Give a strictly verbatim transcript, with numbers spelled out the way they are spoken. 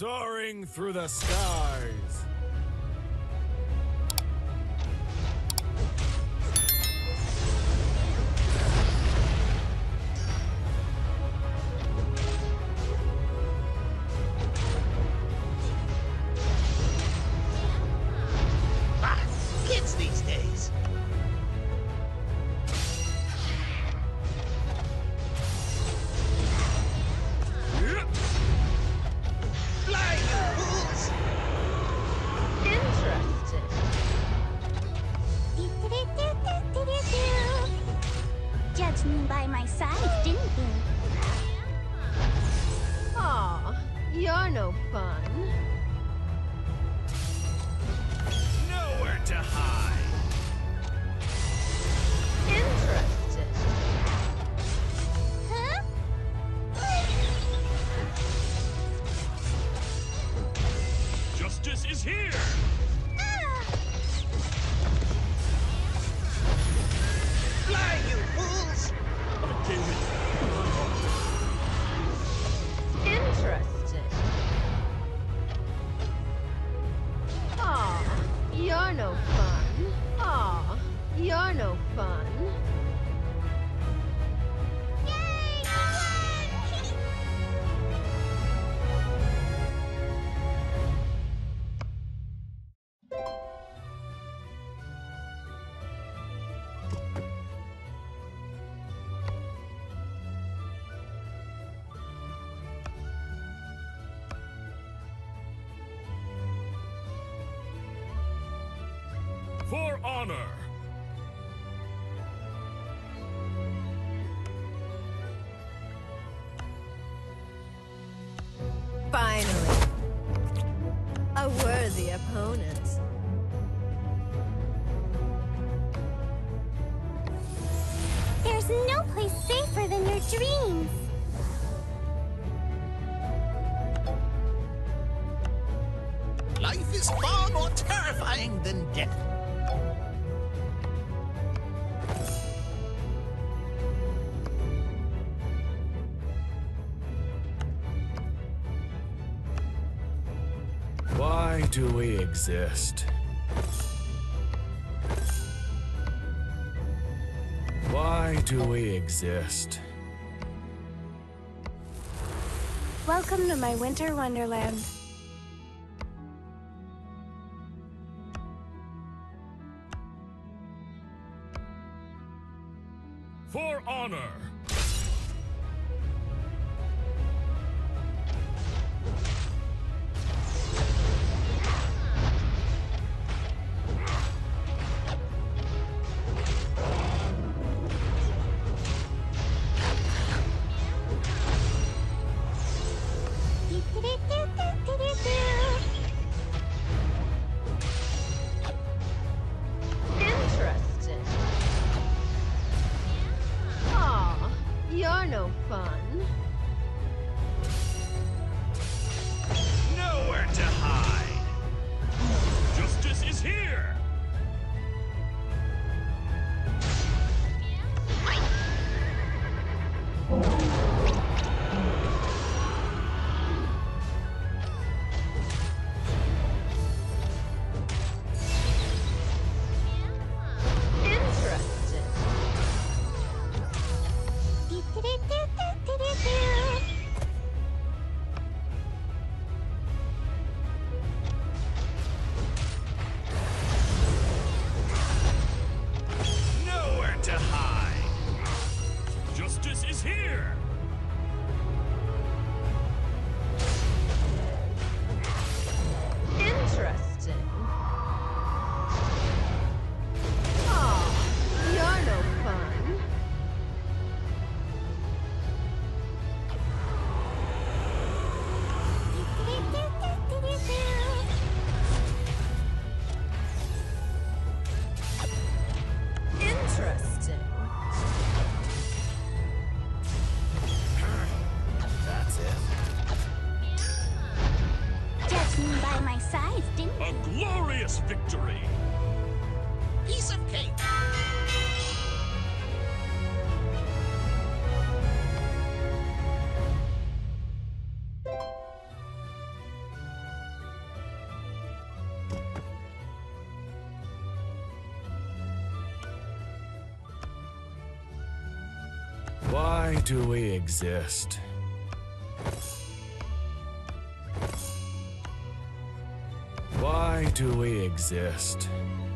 Soaring through the skies. Ah, kids these days. Fly, you fools! Interesting. Judged me by my size, didn't you? Aw, you're no fun. Nowhere to hide. Interesting. Huh? Justice is here. Ah! Fly, you fools! I gave it. Interesting. Aw, you're no fun. Aw, you're no fun. Yay! I won! For honor. Finally. A worthy opponent. There's no place safer than your dreams. Life is far more terrifying than death. Why do we exist? Why do we exist? Welcome to my winter wonderland. For honor. Interesting. Aw, Why do we exist? Why do we exist?